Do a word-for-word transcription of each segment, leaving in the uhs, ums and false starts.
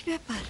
ব্যাপার?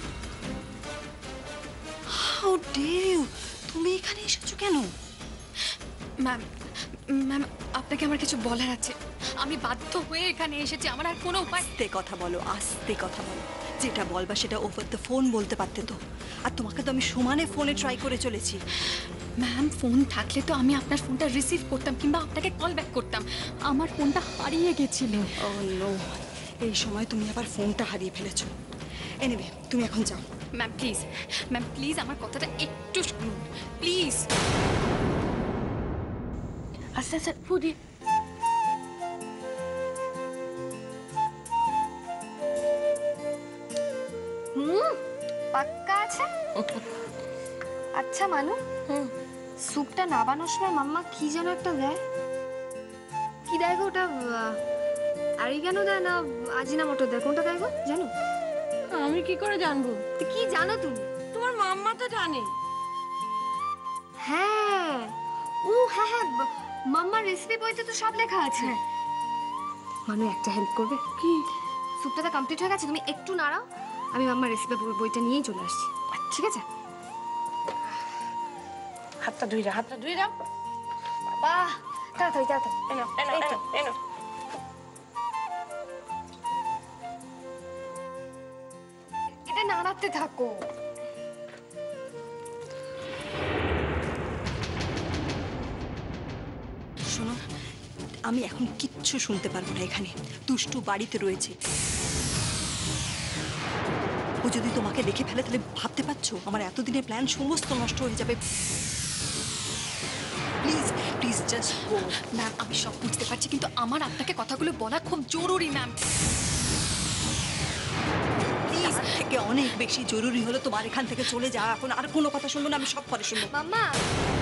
How dare you! তুমি এখানে এসেছো কেন? ম্যাম ম্যাম আপনাকে আমার কিছু বলার আছে। আমি বাধ্য হয়ে এখানে এসেছি, আমার আর কোনো উপায়। আস্তে কথা বলো, আস্তে কথা বলো। যেটা বলবা সেটা ওভার দ্য ফোন বলতে পারতে তো। আর তোমাকে তো আমি সমানে ফোনে ট্রাই করে চলেছি। ম্যাম ফোন থাকলে তো আমি আপনার ফোনটা রিসিভ করতাম কিংবা আপনাকে কল ব্যাক করতাম। আমার ফোনটা হারিয়ে গেছিল। ও নো, এই সময় তুমি আবার ফোনটা হারিয়ে ফেলেছো। এনিওয়ে তুমি এখন যাও। ম্যাম প্লিজ, ম্যাম প্লিজ আমার কথাটা একটু শুনুন প্লিজ। আচ্ছা আচ্ছা ফুদি হুম পাক্কা আছে। আচ্ছা মানু, স্যুপটা নাবানোর সময় মাম্মা কি যেন একটা দেয়, কি দেয় গো ওটা? আরিগানো দেয় না আজিনামোটো দেয়, কোনটা দেয় গো জানো? আমি কি করে জানবো? তো কি জানো তুমি? তোমার মাম্মা তো জানে। হ্যাঁ ও হ্যাঁ হ্যাঁ, মাম্মার রেসিপি বইতে তো সব লেখা আছে। মানু একটা হেল্প করবে? কি? স্যুপটা তো কমপ্লিট হয়ে গেছে, তুমি একটু নাড়াও, আমি মাম্মার রেসিপি বইটা নিয়েই চলে আসছি। ঠিক আছে? হাতটা ধুই দাও, হাতটা ধুই দাও। বাহ তাড়াতাড়ি তাড়াতাড়ি। এনো এনো এই তো। এনো এনো। এটা নাড়াতে থাকো। শোনো, আমি এখন কিচ্ছু শুনতে পারবো না এখানে। দুষ্টু বাড়িতে রয়েছে। ও যদি তোমাকে দেখে ফেলে তাহলে ভাবতে পারছো আমার এতদিনের প্ল্যান সমস্ত নষ্ট হয়ে যাবে। Please please just go. Ma'am আমি সব বুঝতে পারছি, কিন্তু আমার আপনাকে কথাগুলো বলা খুব জরুরি ম্যাম। প্লিজ, থেকে অনেক বেশি জরুরি হলো তোমার এখান থেকে চলে যাওয়া। এখন আর কোনো কথা শুনবো না, আমি সব পরে শুনবো। মাম্মা